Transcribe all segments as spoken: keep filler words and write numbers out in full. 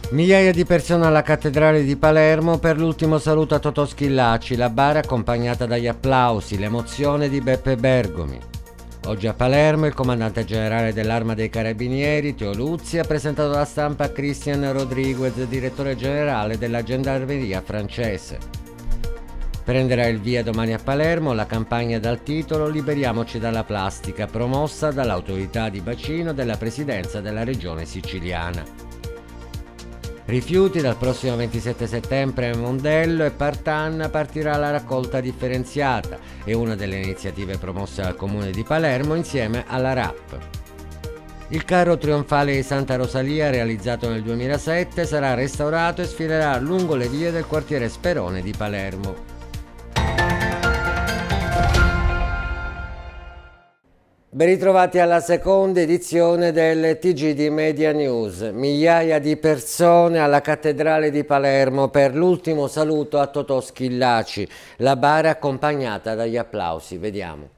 Migliaia di persone alla cattedrale di Palermo per l'ultimo saluto a Totò Schillaci, la bara accompagnata dagli applausi, l'emozione di Beppe Bergomi. Oggi a Palermo il comandante generale dell'Arma dei Carabinieri, Teo Luzzi, ha presentato alla stampa Christian Rodriguez, direttore generale della Gendarmeria francese. Prenderà il via domani a Palermo la campagna dal titolo Liberiamoci dalla plastica, promossa dall'autorità di bacino della presidenza della regione siciliana. Rifiuti dal prossimo ventisette settembre a Mondello e Partanna partirà la raccolta differenziata, è una delle iniziative promosse dal comune di Palermo insieme alla R A P. Il carro trionfale di Santa Rosalia, realizzato nel duemilasette, sarà restaurato e sfilerà lungo le vie del quartiere Sperone di Palermo. Ben ritrovati alla seconda edizione del T G di Media News. Migliaia di persone alla cattedrale di Palermo per l'ultimo saluto a Totò Schillaci, la bara accompagnata dagli applausi. Vediamo.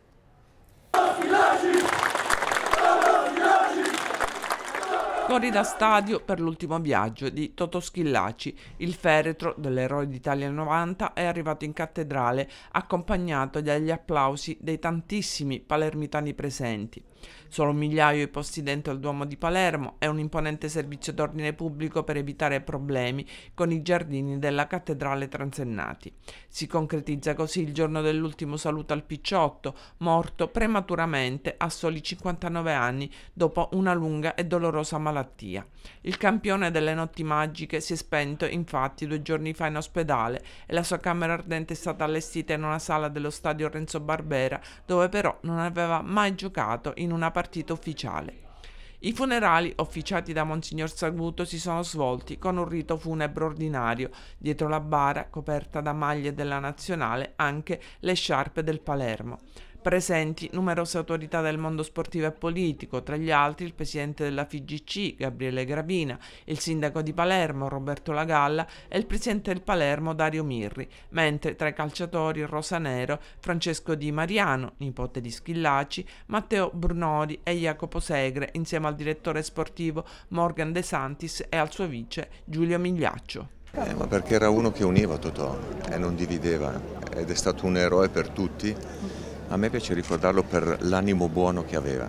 Fuori da stadio per l'ultimo viaggio di Totò Schillaci, il feretro dell'eroe d'Italia novanta è arrivato in cattedrale accompagnato dagli applausi dei tantissimi palermitani presenti. Solo un migliaio i posti dentro il Duomo di Palermo e un imponente servizio d'ordine pubblico per evitare problemi con i giardini della cattedrale transennati. Si concretizza così il giorno dell'ultimo saluto al Picciotto, morto prematuramente a soli cinquantanove anni dopo una lunga e dolorosa malattia. Il campione delle notti magiche si è spento infatti due giorni fa in ospedale e la sua camera ardente è stata allestita in una sala dello stadio Renzo Barbera, dove però non aveva mai giocato in una partita ufficiale. I funerali officiati da Monsignor Saguto si sono svolti con un rito funebre ordinario, dietro la bara coperta da maglie della nazionale anche le sciarpe del Palermo. Presenti numerose autorità del mondo sportivo e politico, tra gli altri il presidente della F I G C, Gabriele Gravina, il sindaco di Palermo, Roberto Lagalla, e il presidente del Palermo, Dario Mirri, mentre tra i calciatori rosanero Francesco Di Mariano, nipote di Schillaci, Matteo Brunori e Jacopo Segre, insieme al direttore sportivo Morgan De Santis e al suo vice Giulio Migliaccio. Eh, ma perché era uno che univa Totò e non divideva, ed è stato un eroe per tutti. A me piace ricordarlo per l'animo buono che aveva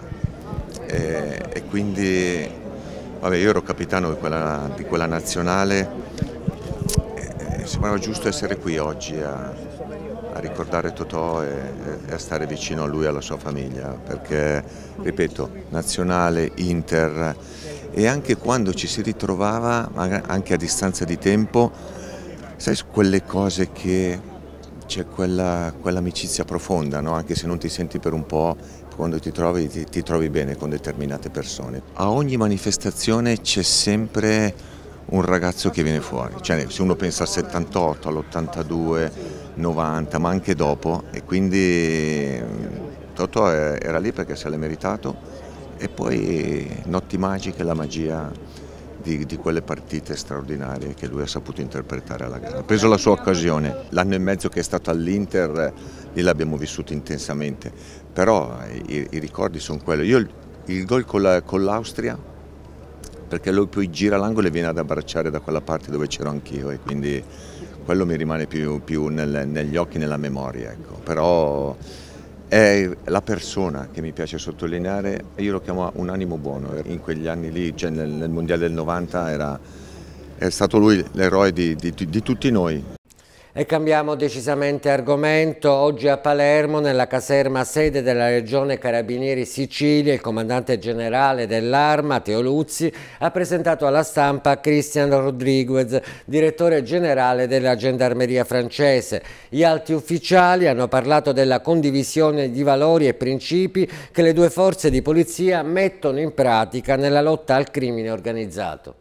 e, e quindi vabbè, io ero capitano di quella, di quella nazionale e, e sembrava giusto essere qui oggi a, a ricordare Totò e, e a stare vicino a lui e alla sua famiglia, perché ripeto, nazionale, Inter, e anche quando ci si ritrovava anche a distanza di tempo, sai, quelle cose che c'è quella, quell'amicizia profonda, no? Anche se non ti senti per un po', quando ti trovi, ti, ti trovi bene con determinate persone. A ogni manifestazione c'è sempre un ragazzo che viene fuori, cioè, se uno pensa al settantotto, all'ottantadue, novanta, ma anche dopo, e quindi Totò era lì perché se l'è meritato, e poi notti magiche, la magia Di, di quelle partite straordinarie che lui ha saputo interpretare alla gara. Ha preso la sua occasione, l'anno e mezzo che è stato all'Inter, lì l'abbiamo vissuto intensamente, però i, i ricordi sono quelli. Io il, il gol con, la, con l'Austria, perché lui poi gira l'angolo e viene ad abbracciare da quella parte dove c'ero anch'io, e quindi quello mi rimane più, più nel, negli occhi, nella memoria, ecco. Però è la persona che mi piace sottolineare, e io lo chiamo un animo buono. In quegli anni lì, cioè nel, nel Mondiale del novanta, era, è stato lui l'eroe di, di, di tutti noi. E cambiamo decisamente argomento. Oggi a Palermo, nella caserma sede della Regione Carabinieri Sicilia, il comandante generale dell'Arma, Teo Luzzi, ha presentato alla stampa Christian Rodriguez, direttore generale della Gendarmeria francese. Gli alti ufficiali hanno parlato della condivisione di valori e principi che le due forze di polizia mettono in pratica nella lotta al crimine organizzato.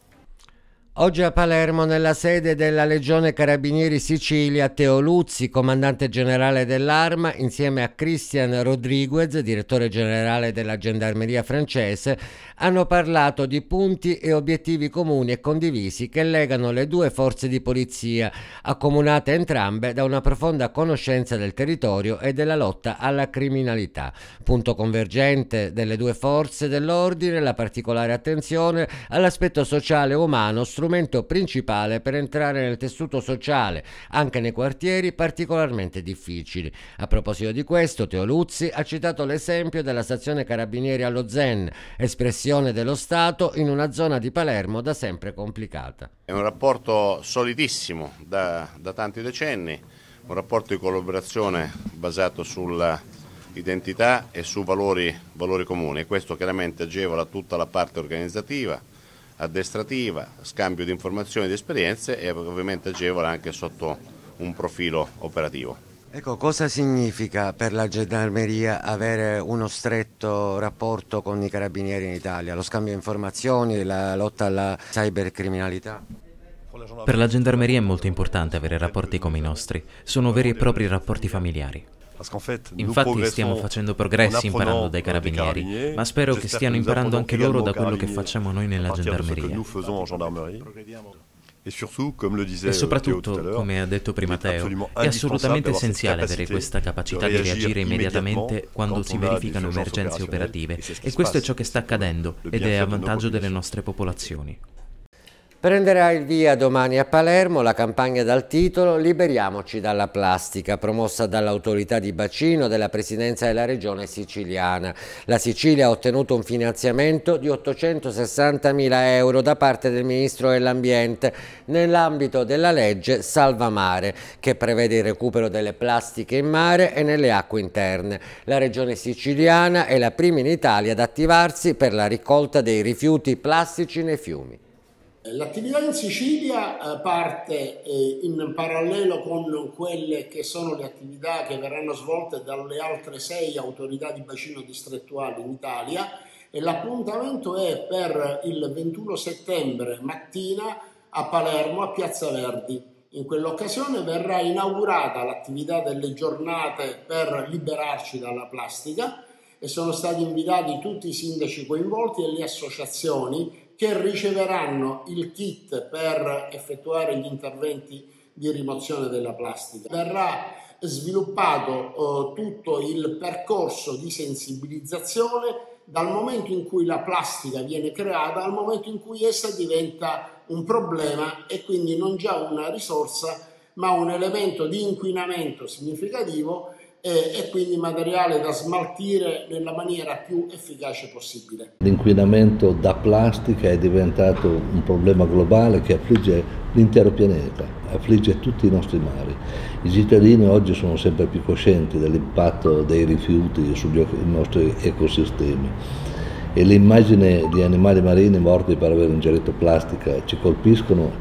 Oggi a Palermo, nella sede della Legione Carabinieri Sicilia, Teo Luzzi, comandante generale dell'Arma, insieme a Christian Rodriguez, direttore generale della Gendarmeria francese, hanno parlato di punti e obiettivi comuni e condivisi che legano le due forze di polizia, accomunate entrambe da una profonda conoscenza del territorio e della lotta alla criminalità. Punto convergente delle due forze dell'ordine la particolare attenzione all'aspetto sociale e umano, strumento strumento principale per entrare nel tessuto sociale, anche nei quartieri particolarmente difficili. A proposito di questo, Teo Luzzi ha citato l'esempio della stazione Carabinieri allo Zen, espressione dello Stato in una zona di Palermo da sempre complicata. È un rapporto solidissimo da, da tanti decenni, un rapporto di collaborazione basato sulla identità e su valori, valori comuni. Questo chiaramente agevola tutta la parte organizzativa, addestrativa, scambio di informazioni e di esperienze e ovviamente agevola anche sotto un profilo operativo. Ecco, cosa significa per la Gendarmeria avere uno stretto rapporto con i carabinieri in Italia? Lo scambio di informazioni, la lotta alla cybercriminalità? Per la Gendarmeria è molto importante avere rapporti come i nostri, sono veri e propri rapporti familiari. Infatti stiamo facendo progressi imparando dai carabinieri, ma spero che stiano imparando anche loro da quello che facciamo noi nella Gendarmeria. E soprattutto, come ha detto prima Teo, è assolutamente essenziale avere questa capacità di reagire immediatamente quando si verificano emergenze operative, e questo è ciò che sta accadendo ed è a vantaggio delle nostre popolazioni. Prenderà il via domani a Palermo la campagna dal titolo Liberiamoci dalla plastica, promossa dall'autorità di bacino della Presidenza della Regione siciliana. La Sicilia ha ottenuto un finanziamento di ottocentosessantamila euro da parte del Ministro dell'Ambiente nell'ambito della legge Salva Mare, che prevede il recupero delle plastiche in mare e nelle acque interne. La Regione siciliana è la prima in Italia ad attivarsi per la raccolta dei rifiuti plastici nei fiumi. L'attività in Sicilia parte in parallelo con quelle che sono le attività che verranno svolte dalle altre sei autorità di bacino distrettuali in Italia, e l'appuntamento è per il ventuno settembre mattina a Palermo, a Piazza Verdi. In quell'occasione verrà inaugurata l'attività delle giornate per liberarci dalla plastica e sono stati invitati tutti i sindaci coinvolti e le associazioni che riceveranno il kit per effettuare gli interventi di rimozione della plastica. Verrà sviluppato eh, tutto il percorso di sensibilizzazione dal momento in cui la plastica viene creata al momento in cui essa diventa un problema e quindi non già una risorsa ma un elemento di inquinamento significativo e, e quindi materiale da smaltire nella maniera più efficace possibile. L'inquinamento da plastica è diventato un problema globale che affligge l'intero pianeta, affligge tutti i nostri mari. I cittadini oggi sono sempre più coscienti dell'impatto dei rifiuti sugli nostri ecosistemi e le immagini di animali marini morti per aver ingerito plastica ci colpiscono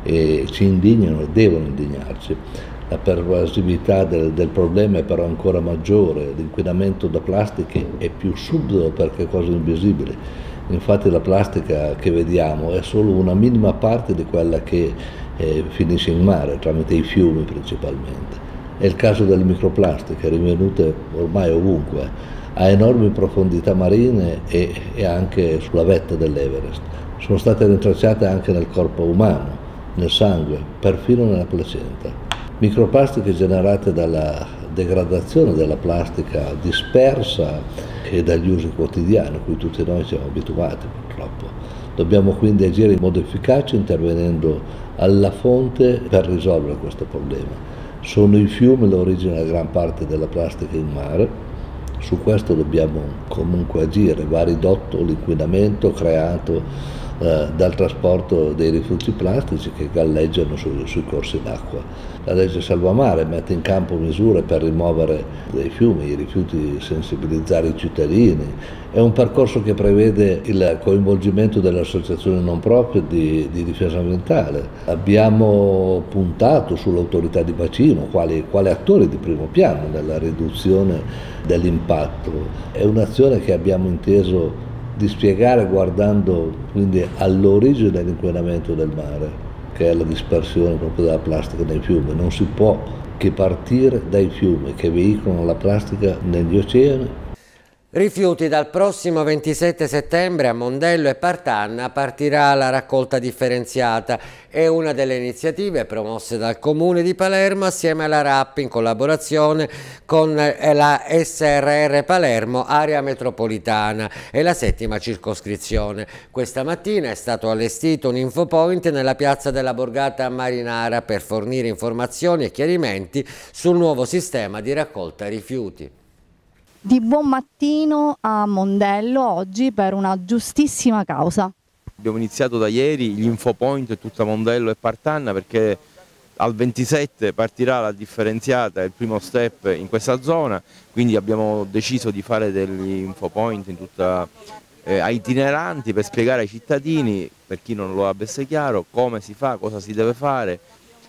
e ci indignano e devono indignarci. La pervasività del, del problema è però ancora maggiore, l'inquinamento da plastiche è più subdolo perché è cosa invisibile. Infatti la plastica che vediamo è solo una minima parte di quella che eh, finisce in mare, tramite i fiumi principalmente. È il caso delle microplastiche, rinvenute ormai ovunque, a enormi profondità marine e, e anche sulla vetta dell'Everest. Sono state rintracciate anche nel corpo umano, nel sangue, perfino nella placenta. Microplastiche generate dalla degradazione della plastica dispersa e dagli usi quotidiani a cui tutti noi siamo abituati purtroppo. Dobbiamo quindi agire in modo efficace intervenendo alla fonte per risolvere questo problema. Sono i fiumi l'origine della gran parte della plastica in mare, su questo dobbiamo comunque agire, va ridotto l'inquinamento creato Eh, dal trasporto dei rifiuti plastici che galleggiano su, sui corsi d'acqua. La legge Salva Mare mette in campo misure per rimuovere dai fiumi i rifiuti, sensibilizzare i cittadini. È un percorso che prevede il coinvolgimento delle associazioni non proprie di, di difesa ambientale. Abbiamo puntato sull'autorità di bacino quali, quali attori di primo piano nella riduzione dell'impatto. È un'azione che abbiamo inteso di spiegare guardando quindi all'origine dell'inquinamento del mare, che è la dispersione proprio della plastica nei fiumi. Non si può che partire dai fiumi che veicolano la plastica negli oceani. Rifiuti. Dal prossimo ventisette settembre a Mondello e Partanna partirà la raccolta differenziata. È una delle iniziative promosse dal Comune di Palermo assieme alla R A P in collaborazione con la S R R Palermo Area Metropolitana e la settima circoscrizione. Questa mattina è stato allestito un infopoint nella piazza della Borgata Marinara per fornire informazioni e chiarimenti sul nuovo sistema di raccolta rifiuti. Di buon mattino a Mondello oggi per una giustissima causa. Abbiamo iniziato da ieri gli infopoint tutta Mondello e Partanna perché al ventisette partirà la differenziata, il primo step in questa zona, quindi abbiamo deciso di fare degli infopoint in tutta, eh, itineranti per spiegare ai cittadini, per chi non lo avesse chiaro, come si fa, cosa si deve fare.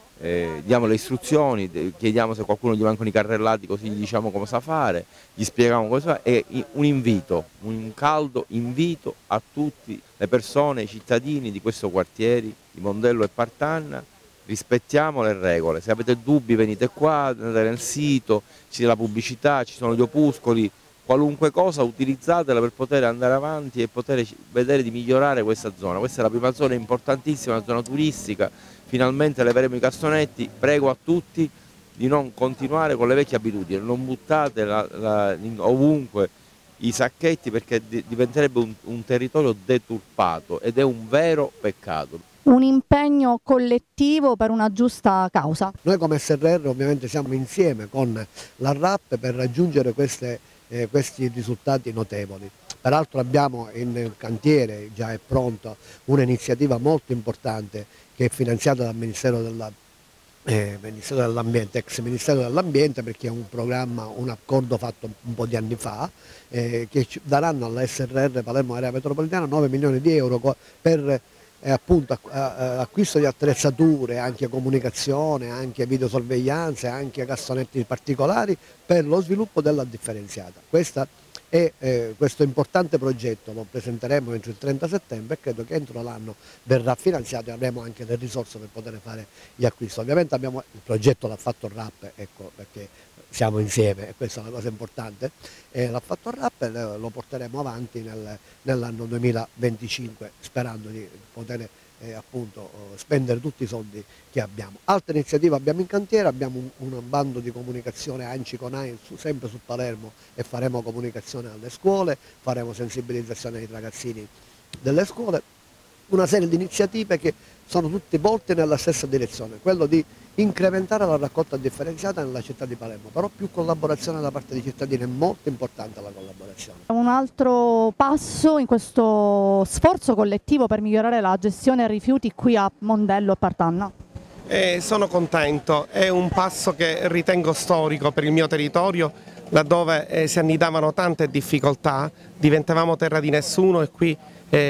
Eh, diamo le istruzioni, chiediamo se qualcuno gli mancano i carrellati, così gli diciamo come sa fare, gli spieghiamo cosa fa, e un invito, un caldo invito a tutte le persone, i cittadini di questo quartiere, di Mondello e Partanna: rispettiamo le regole, se avete dubbi venite qua, andate nel sito, c'è la pubblicità, ci sono gli opuscoli, qualunque cosa utilizzatela per poter andare avanti e poter vedere di migliorare questa zona. Questa è la prima zona importantissima, una zona turistica. Finalmente leveremo i cassonetti. Prego a tutti di non continuare con le vecchie abitudini, non buttate la, la, ovunque i sacchetti, perché di, diventerebbe un, un territorio deturpato ed è un vero peccato. Un impegno collettivo per una giusta causa. Noi come S R R ovviamente siamo insieme con la R A P per raggiungere queste, eh, questi risultati notevoli. Peraltro abbiamo in cantiere, già è pronta, un'iniziativa molto importante che è finanziata dal Ministero della, eh, Ministero dell'Ambiente, ex Ministero dell'Ambiente, perché è un programma, un accordo fatto un po' di anni fa, eh, che ci daranno alla S R R Palermo Area Metropolitana nove milioni di euro per eh, appunto acquisto di attrezzature, anche comunicazione, anche videosorveglianza, anche cassonetti particolari per lo sviluppo della differenziata. Questa E eh, questo importante progetto lo presenteremo entro il trenta settembre e credo che entro l'anno verrà finanziato e avremo anche le risorse per poter fare gli acquisti. Ovviamente abbiamo, il progetto l'ha fatto il R A P, ecco, perché siamo insieme e questa è una cosa importante, eh, l'ha fatto il R A P e lo porteremo avanti nel, nell'anno duemilaventicinque sperando di poter eh, appunto spendere tutti i soldi che abbiamo. Altre iniziative abbiamo in cantiere, abbiamo un, un bando di comunicazione ANCI con A I N sempre su Palermo e faremo comunicazione alle scuole, faremo sensibilizzazione ai ragazzini delle scuole, una serie di iniziative che sono tutte volte nella stessa direzione, quello di incrementare la raccolta differenziata nella città di Palermo, però più collaborazione da parte dei cittadini, è molto importante la collaborazione. Un altro passo in questo sforzo collettivo per migliorare la gestione dei rifiuti qui a Mondello e Partanna. Eh, sono contento, è un passo che ritengo storico per il mio territorio, laddove eh, si annidavano tante difficoltà, diventavamo terra di nessuno e qui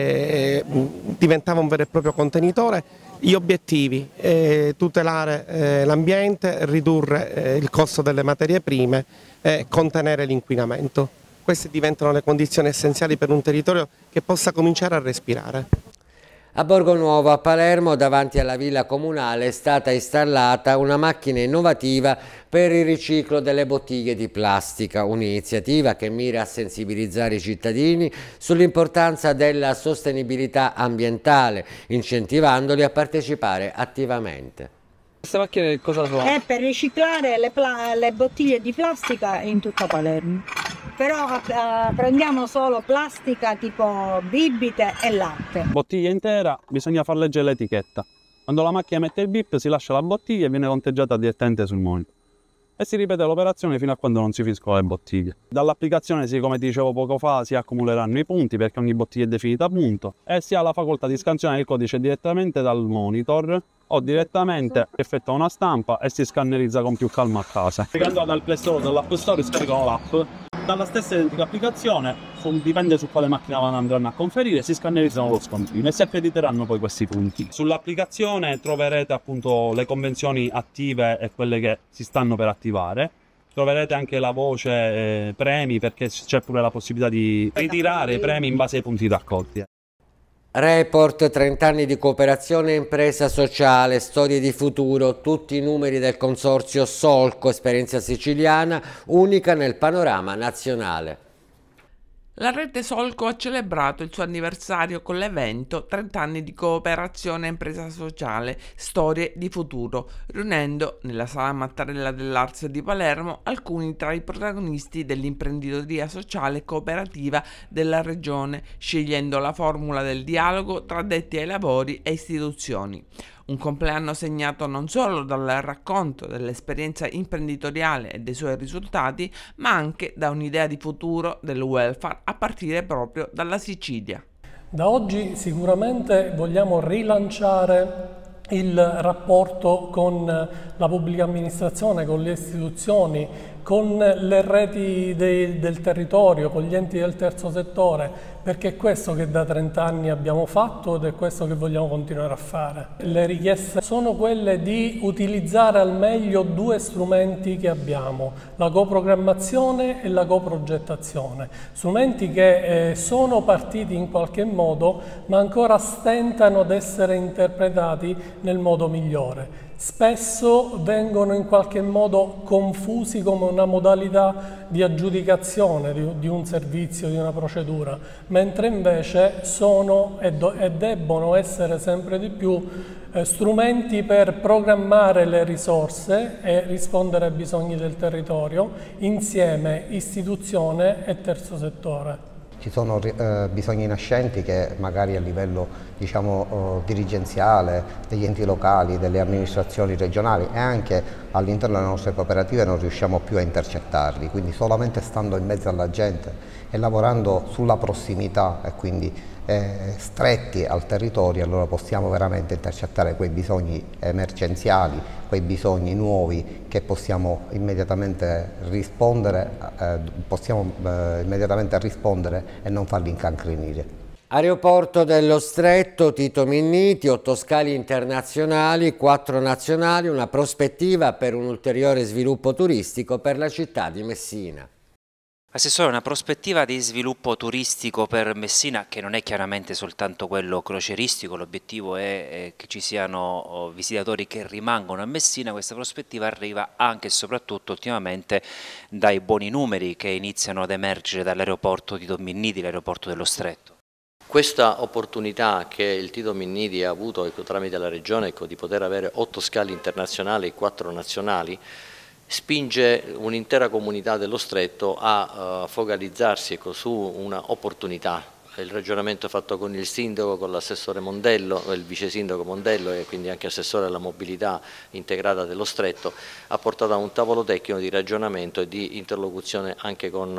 eh, diventava un vero e proprio contenitore. Gli obiettivi, eh, tutelare eh, l'ambiente, ridurre eh, il costo delle materie prime e contenere l'inquinamento. Queste diventano le condizioni essenziali per un territorio che possa cominciare a respirare. A Borgonuovo, a Palermo, davanti alla villa comunale, è stata installata una macchina innovativa per il riciclo delle bottiglie di plastica, un'iniziativa che mira a sensibilizzare i cittadini sull'importanza della sostenibilità ambientale, incentivandoli a partecipare attivamente. Questa macchina cosa fa? È per riciclare le, le bottiglie di plastica in tutta Palermo. Però eh, prendiamo solo plastica tipo bibite e latte. Bottiglia intera, bisogna far leggere l'etichetta. Quando la macchina mette il bip si lascia la bottiglia e viene conteggiata direttamente sul monitor. E si ripete l'operazione fino a quando non si finiscono le bottiglie. Dall'applicazione, sì, come dicevo poco fa, si accumuleranno i punti perché ogni bottiglia è definita a punto e si ha la facoltà di scansionare il codice direttamente dal monitor o direttamente effettua una stampa e si scannerizza con più calma a casa. Caricando dal Play Store o dall'App Store scaricano l'app. Dalla stessa identica applicazione, dipende su quale macchina andranno a conferire, si scannerizzano lo scontrino e si accrediteranno poi questi punti. Sull'applicazione troverete appunto le convenzioni attive e quelle che si stanno per attivare. Troverete anche la voce eh, premi, perché c'è pure la possibilità di ritirare i premi in base ai punti raccolti. Report, trenta anni di cooperazione e impresa sociale, storie di futuro, tutti i numeri del consorzio Solco, esperienza siciliana, unica nel panorama nazionale. La rete Solco ha celebrato il suo anniversario con l'evento trenta anni di cooperazione e impresa sociale, storie di futuro, riunendo nella sala Mattarella dell'Arts di Palermo alcuni tra i protagonisti dell'imprenditoria sociale e cooperativa della regione, scegliendo la formula del dialogo tra addetti ai lavori e istituzioni. Un compleanno segnato non solo dal racconto dell'esperienza imprenditoriale e dei suoi risultati, ma anche da un'idea di futuro del welfare a partire proprio dalla Sicilia. Da oggi sicuramente vogliamo rilanciare il rapporto con la pubblica amministrazione, con le istituzioni, con le reti dei, del territorio, con gli enti del terzo settore, perché è questo che da trenta anni abbiamo fatto ed è questo che vogliamo continuare a fare. Le richieste sono quelle di utilizzare al meglio due strumenti che abbiamo, la coprogrammazione e la coprogettazione, strumenti che eh, sono partiti in qualche modo ma ancora stentano ad essere interpretati nel modo migliore. Spesso vengono in qualche modo confusi come una modalità di aggiudicazione di, di un servizio, di una procedura, mentre invece sono e, do, e debbono essere sempre di più eh, strumenti per programmare le risorse e rispondere ai bisogni del territorio insieme istituzione e terzo settore. Ci sono eh, bisogni nascenti che magari a livello diciamo, eh, dirigenziale, degli enti locali, delle amministrazioni regionali e anche all'interno delle nostre cooperative non riusciamo più a intercettarli, quindi solamente stando in mezzo alla gente e lavorando sulla prossimità e quindi eh, stretti al territorio, allora possiamo veramente intercettare quei bisogni emergenziali, quei bisogni nuovi che possiamo immediatamente rispondere, eh, possiamo eh, immediatamente rispondere e non farli incancrenire. Aeroporto dello Stretto, Tito Minniti, otto scali internazionali, quattro nazionali, una prospettiva per un ulteriore sviluppo turistico per la città di Messina. Assessore, una prospettiva di sviluppo turistico per Messina che non è chiaramente soltanto quello crocieristico, l'obiettivo è che ci siano visitatori che rimangono a Messina. Questa prospettiva arriva anche e soprattutto ultimamente dai buoni numeri che iniziano ad emergere dall'aeroporto Tito Minniti, l'aeroporto dello Stretto. Questa opportunità che il Tito Minniti ha avuto ecco, tramite la Regione ecco, di poter avere otto scali internazionali e quattro nazionali spinge un'intera comunità dello Stretto a uh, focalizzarsi ecco, su una opportunità. Il ragionamento fatto con il sindaco, con l'assessore Mondello, il vice sindaco Mondello e quindi anche assessore alla mobilità integrata dello Stretto ha portato a un tavolo tecnico di ragionamento e di interlocuzione anche con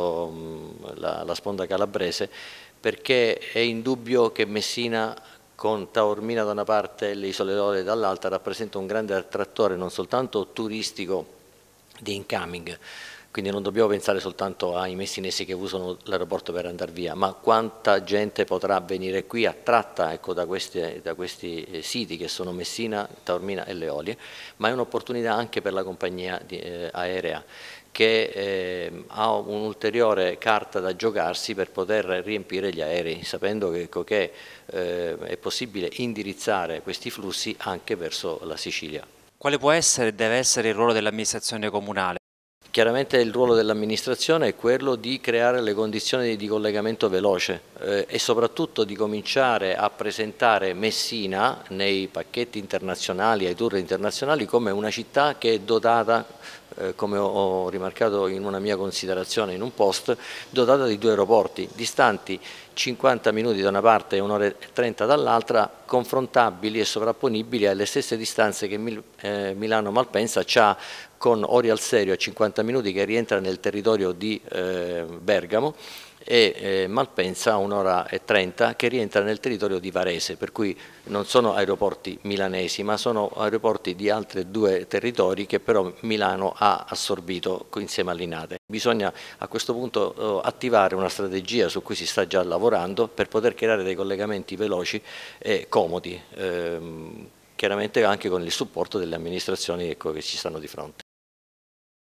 uh, la, la sponda calabrese, perché è indubbio che Messina con Taormina da una parte e le Isole Eolie dall'altra rappresenta un grande attrattore non soltanto turistico di incoming, quindi non dobbiamo pensare soltanto ai messinesi che usano l'aeroporto per andare via, ma quanta gente potrà venire qui attratta ecco, da, questi, da questi siti che sono Messina, Taormina e le Eolie, ma è un'opportunità anche per la compagnia di, eh, aerea che eh, ha un'ulteriore carta da giocarsi per poter riempire gli aerei, sapendo che, ecco, che eh, è possibile indirizzare questi flussi anche verso la Sicilia. Quale può essere e deve essere il ruolo dell'amministrazione comunale? Chiaramente il ruolo dell'amministrazione è quello di creare le condizioni di collegamento veloce eh, e soprattutto di cominciare a presentare Messina nei pacchetti internazionali, ai tour internazionali, come una città che è dotata, eh, come ho rimarcato in una mia considerazione in un post, dotata di due aeroporti distanti cinquanta minuti da una parte e un'ora e trenta dall'altra, confrontabili e sovrapponibili alle stesse distanze che Mil eh, Milano-Malpensa ha con Orio al Serio a cinquanta minuti che rientra nel territorio di eh, Bergamo e eh, Malpensa a un'ora e trenta che rientra nel territorio di Varese, per cui non sono aeroporti milanesi ma sono aeroporti di altri due territori che però Milano ha assorbito insieme a Linate. Bisogna a questo punto eh, attivare una strategia su cui si sta già lavorando per poter creare dei collegamenti veloci e comodi, ehm, chiaramente anche con il supporto delle amministrazioni ecco, che ci stanno di fronte.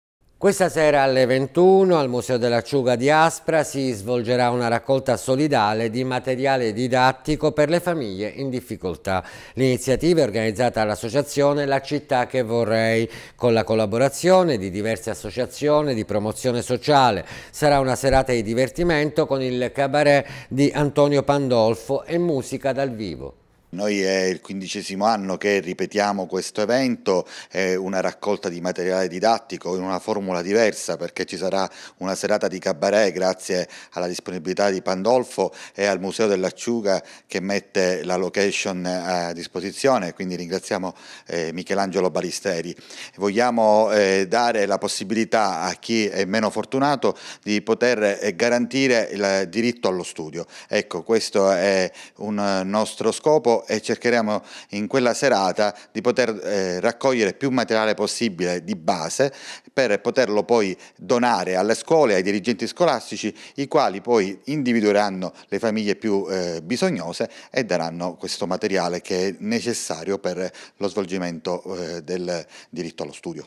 Questa sera alle ventuno al Museo dell'Acciuga di Aspra si svolgerà una raccolta solidale di materiale didattico per le famiglie in difficoltà. L'iniziativa è organizzata dall'associazione La Città che Vorrei, con la collaborazione di diverse associazioni di promozione sociale. Sarà una serata di divertimento con il cabaret di Antonio Pandolfo e musica dal vivo. Noi è il quindicesimo anno che ripetiamo questo evento, è una raccolta di materiale didattico in una formula diversa, perché ci sarà una serata di cabaret grazie alla disponibilità di Pandolfo e al Museo dell'Acciuga che mette la location a disposizione, quindi ringraziamo eh, Michelangelo Balisteri. Vogliamo eh, dare la possibilità a chi è meno fortunato di poter eh, garantire il diritto allo studio. Ecco, questo è un nostro scopo e cercheremo in quella serata di poter eh, raccogliere più materiale possibile di base per poterlo poi donare alle scuole, ai dirigenti scolastici, i quali poi individueranno le famiglie più eh, bisognose e daranno questo materiale che è necessario per lo svolgimento eh, del diritto allo studio.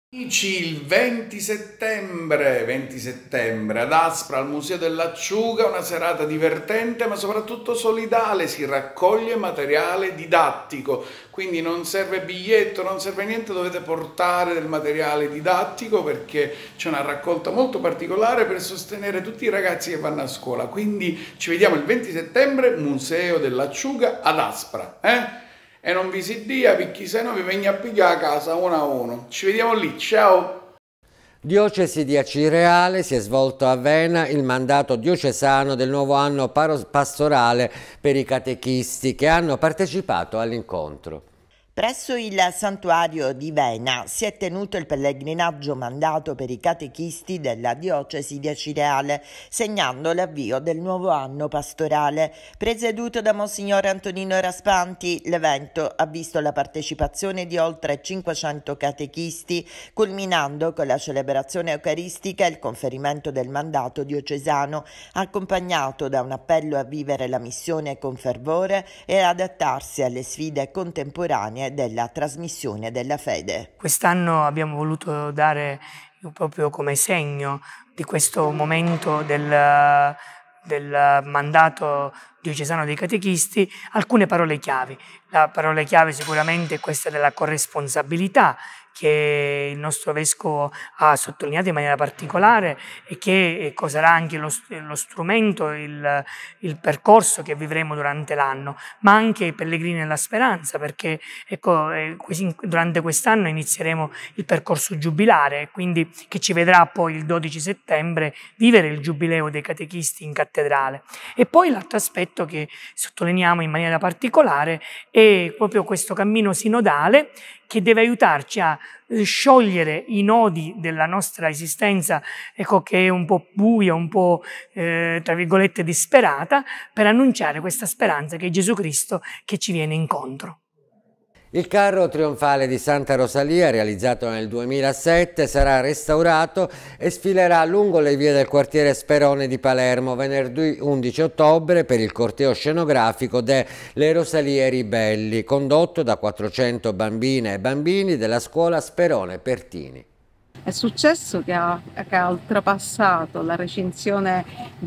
Il venti settembre, venti settembre ad Aspra al Museo dell'Acciuga, una serata divertente ma soprattutto solidale, si raccoglie materiale didattico, quindi non serve biglietto, non serve niente, dovete portare del materiale didattico perché c'è una raccolta molto particolare per sostenere tutti i ragazzi che vanno a scuola, quindi ci vediamo il venti settembre, Museo dell'Acciuga ad Aspra, eh? E non vi si dia perché se no vi venga a pigliare a casa uno a uno. Ci vediamo lì, ciao! Diocesi di Acireale si è svolto a Vena il mandato diocesano del nuovo anno pastorale per i catechisti che hanno partecipato all'incontro. Presso il santuario di Vena si è tenuto il pellegrinaggio mandato per i catechisti della diocesi di Acireale, segnando l'avvio del nuovo anno pastorale. Presieduto da Monsignore Antonino Raspanti, l'evento ha visto la partecipazione di oltre cinquecento catechisti, culminando con la celebrazione eucaristica e il conferimento del mandato diocesano, accompagnato da un appello a vivere la missione con fervore e adattarsi alle sfide contemporanee della trasmissione della fede. Quest'anno abbiamo voluto dare proprio come segno di questo momento del, del mandato diocesano dei catechisti alcune parole chiavi. La parola chiave sicuramente è questa della corresponsabilità, che il nostro Vescovo ha sottolineato in maniera particolare e che ecco, sarà anche lo, lo strumento, il, il percorso che vivremo durante l'anno, ma anche i pellegrini nella speranza, perché ecco, eh, durante quest'anno inizieremo il percorso giubilare, quindi che ci vedrà poi il dodici settembre vivere il giubileo dei catechisti in cattedrale. E poi l'altro aspetto che sottolineiamo in maniera particolare è proprio questo cammino sinodale che deve aiutarci a sciogliere i nodi della nostra esistenza, ecco, che è un po' buia, un po' eh, tra virgolette disperata, per annunciare questa speranza che è Gesù Cristo che ci viene incontro. Il carro trionfale di Santa Rosalia, realizzato nel duemilasette, sarà restaurato e sfilerà lungo le vie del quartiere Sperone di Palermo venerdì undici ottobre per il corteo scenografico delle Rosalie Ribelli, condotto da quattrocento bambine e bambini della scuola Sperone Pertini. È successo che ha, che ha oltrepassato la recinzione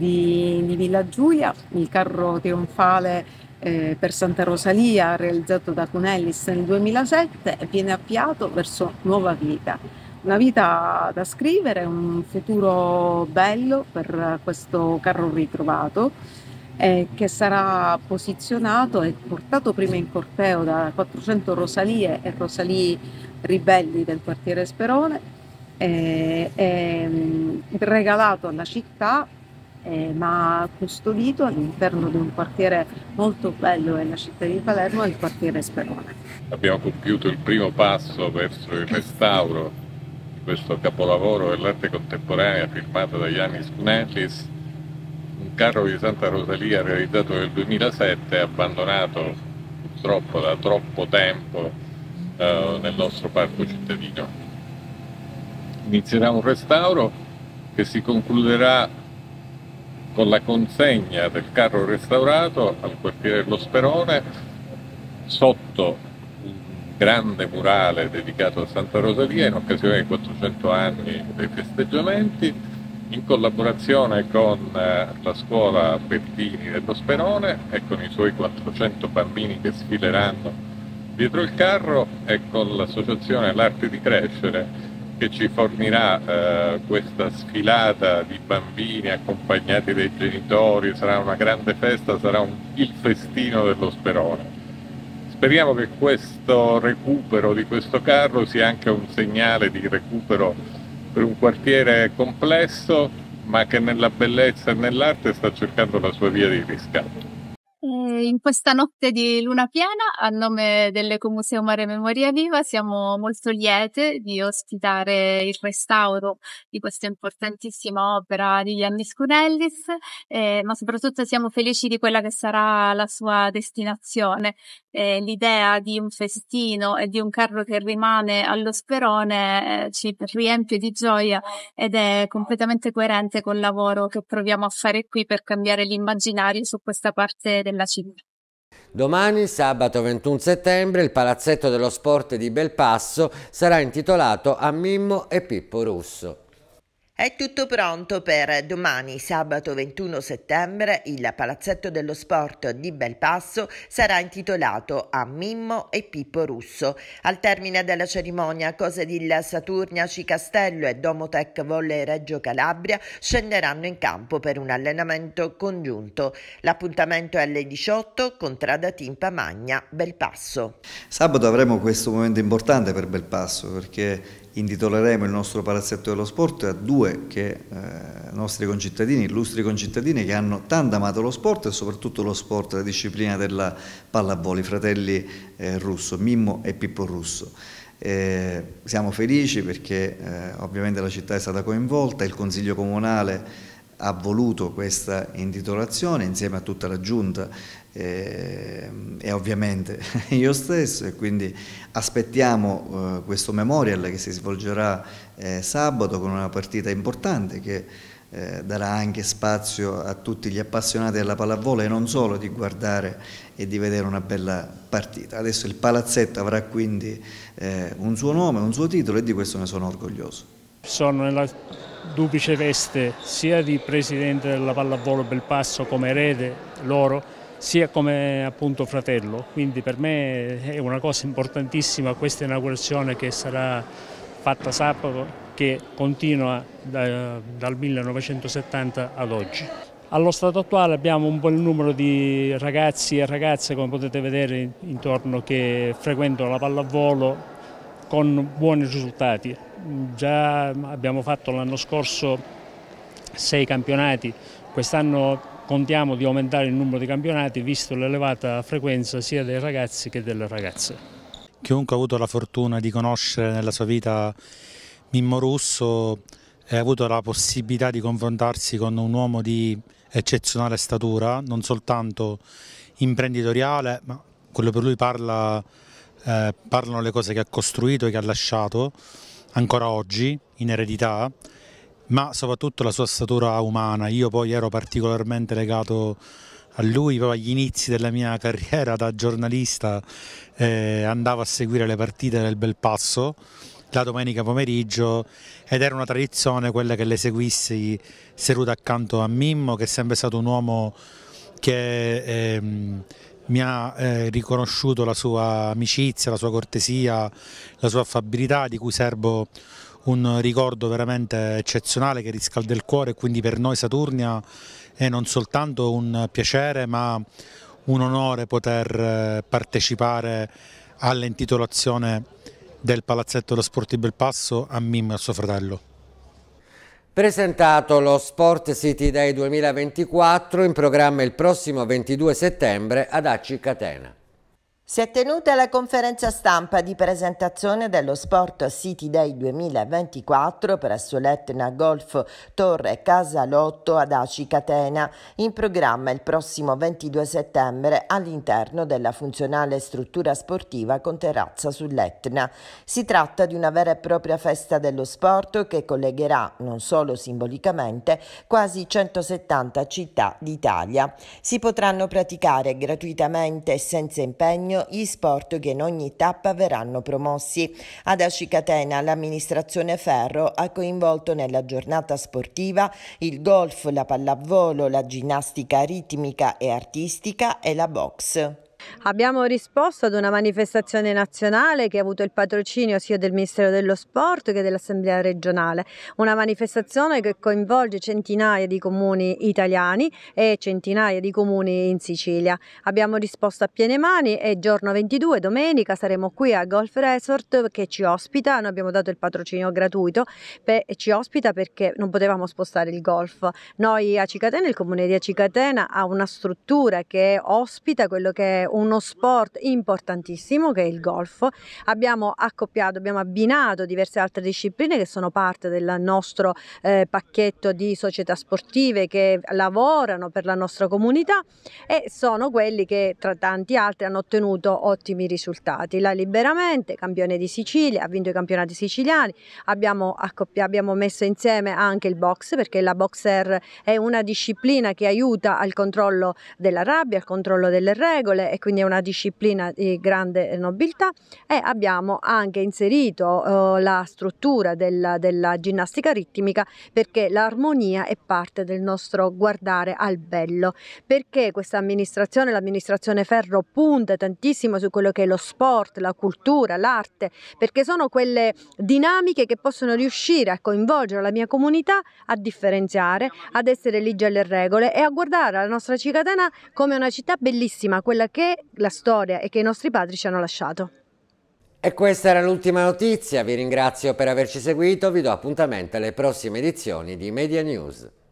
di, di Villa Giulia, il carro trionfale Eh, per Santa Rosalia, realizzato da Cunellis nel duemilasette, e viene avviato verso nuova vita. Una vita da scrivere, un futuro bello per questo carro ritrovato eh, che sarà posizionato e portato prima in corteo da quattrocento Rosalie e Rosalii ribelli del quartiere Sperone, eh, eh, regalato alla città, Eh, ma custodito all'interno di un quartiere molto bello nella città di Palermo, il quartiere Sperone. Abbiamo compiuto il primo passo verso il restauro di questo capolavoro dell'arte contemporanea firmato da Yannis Cunellis, un carro di Santa Rosalia realizzato nel duemilasette e abbandonato purtroppo da troppo tempo eh, nel nostro parco cittadino. Inizierà un restauro che si concluderà con la consegna del carro restaurato al quartiere dello Sperone sotto un grande murale dedicato a Santa Rosalia in occasione dei quattrocento anni dei festeggiamenti, in collaborazione con eh, la scuola Pertini dello Sperone e con i suoi quattrocento bambini che sfileranno dietro il carro, e con l'associazione L'Arte di Crescere, che ci fornirà eh, questa sfilata di bambini accompagnati dai genitori. Sarà una grande festa, sarà un, il festino dello Sperone. Speriamo che questo recupero di questo carro sia anche un segnale di recupero per un quartiere complesso, ma che nella bellezza e nell'arte sta cercando la sua via di riscatto. In questa notte di luna piena, a nome dell'Ecomuseo Mare Memoria Viva, siamo molto liete di ospitare il restauro di questa importantissima opera di Iannis Kounellis, eh, ma soprattutto siamo felici di quella che sarà la sua destinazione. Eh, l'idea di un festino e di un carro che rimane allo Sperone eh, ci riempie di gioia ed è completamente coerente col lavoro che proviamo a fare qui per cambiare l'immaginario su questa parte della città. Domani, sabato ventuno settembre, il Palazzetto dello Sport di Belpasso sarà intitolato a Mimmo e Pippo Russo. È tutto pronto per domani, sabato ventuno settembre. Il Palazzetto dello Sport di Belpasso sarà intitolato a Mimmo e Pippo Russo. Al termine della cerimonia, Cosedil Saturnia Cicastello e Domotech Volley Reggio Calabria scenderanno in campo per un allenamento congiunto. L'appuntamento è alle diciotto, Contrada Timpa Magna, Belpasso. Sabato avremo questo momento importante per Belpasso, perché intitoleremo il nostro Palazzetto dello Sport a due che eh, nostri concittadini, illustri concittadini che hanno tanto amato lo sport e soprattutto lo sport, la disciplina della pallavolo, i fratelli eh, Russo, Mimmo e Pippo Russo. Eh, siamo felici perché eh, ovviamente la città è stata coinvolta, il Consiglio Comunale ha voluto questa intitolazione insieme a tutta la Giunta eh, e ovviamente io stesso, e quindi aspettiamo eh, questo memorial che si svolgerà eh, sabato con una partita importante che eh, darà anche spazio a tutti gli appassionati della pallavolo e non solo di guardare e di vedere una bella partita. Adesso il palazzetto avrà quindi eh, un suo nome, un suo titolo, e di questo ne sono orgoglioso. Sono nella duplice veste sia di presidente della pallavolo Belpasso come erede loro, sia come appunto fratello, quindi per me è una cosa importantissima questa inaugurazione che sarà fatta sabato, che continua da, dal millenovecentosettanta ad oggi. Allo stato attuale abbiamo un buon numero di ragazzi e ragazze, come potete vedere intorno, che frequentano la pallavolo con buoni risultati. Già abbiamo fatto l'anno scorso sei campionati, quest'anno contiamo di aumentare il numero di campionati visto l'elevata frequenza sia dei ragazzi che delle ragazze. Chiunque ha avuto la fortuna di conoscere nella sua vita Mimmo Russo e ha avuto la possibilità di confrontarsi con un uomo di eccezionale statura, non soltanto imprenditoriale, ma quello per lui parla Eh, parlano le cose che ha costruito e che ha lasciato ancora oggi in eredità, ma soprattutto la sua statura umana. Io poi ero particolarmente legato a lui, proprio agli inizi della mia carriera da giornalista, eh, andavo a seguire le partite del Belpasso la domenica pomeriggio ed era una tradizione quella che le seguissi seduto accanto a Mimmo, che è sempre stato un uomo che ehm, mi ha eh, riconosciuto la sua amicizia, la sua cortesia, la sua affabilità, di cui serbo un ricordo veramente eccezionale che riscalda il cuore, e quindi per noi Saturnia è non soltanto un piacere ma un onore poter partecipare all'intitolazione del Palazzetto dello Sport di Belpasso a Mimmo e a suo fratello. Presentato lo Sport City Day duemilaventiquattro, in programma il prossimo ventidue settembre ad Aci Catena. Si è tenuta la conferenza stampa di presentazione dello Sport City Day duemilaventiquattro presso l'Etna Golf Torre Casalotto ad Aci Catena, in programma il prossimo ventidue settembre all'interno della funzionale struttura sportiva con terrazza sull'Etna. Si tratta di una vera e propria festa dello sport che collegherà, non solo simbolicamente, quasi centosettanta città d'Italia. Si potranno praticare gratuitamente e senza impegno patrocinio gli sport che in ogni tappa verranno promossi. Ad Aci Catena l'amministrazione Ferro ha coinvolto nella giornata sportiva il golf, la pallavolo, la ginnastica ritmica e artistica e la box. Abbiamo risposto ad una manifestazione nazionale che ha avuto il patrocinio sia del Ministero dello Sport che dell'Assemblea regionale, una manifestazione che coinvolge centinaia di comuni italiani e centinaia di comuni in Sicilia. Abbiamo risposto a piene mani e giorno ventidue, domenica, saremo qui a Golf Resort che ci ospita. Noi abbiamo dato il patrocinio gratuito e ci ospita perché non potevamo spostare il golf. Noi a Aci Catena, il comune di Aci Catena, ha una struttura che ospita quello che è uno sport importantissimo che è il golf. Abbiamo accoppiato, abbiamo abbinato diverse altre discipline che sono parte del nostro eh, pacchetto di società sportive che lavorano per la nostra comunità e sono quelli che tra tanti altri hanno ottenuto ottimi risultati. La Liberamente, campione di Sicilia, ha vinto i campionati siciliani. Abbiamo, abbiamo messo insieme anche il box, perché la boxer è una disciplina che aiuta al controllo della rabbia, al controllo delle regole, e quindi è una disciplina di grande nobiltà. E abbiamo anche inserito uh, la struttura della, della ginnastica ritmica, perché l'armonia è parte del nostro guardare al bello, perché questa amministrazione, l'amministrazione Ferro, punta tantissimo su quello che è lo sport, la cultura, l'arte, perché sono quelle dinamiche che possono riuscire a coinvolgere la mia comunità, a differenziare, ad essere ligi alle regole e a guardare la nostra Aci Catena come una città bellissima, quella che la storia e che i nostri padri ci hanno lasciato. E questa era l'ultima notizia, vi ringrazio per averci seguito, vi do appuntamento alle prossime edizioni di Media News.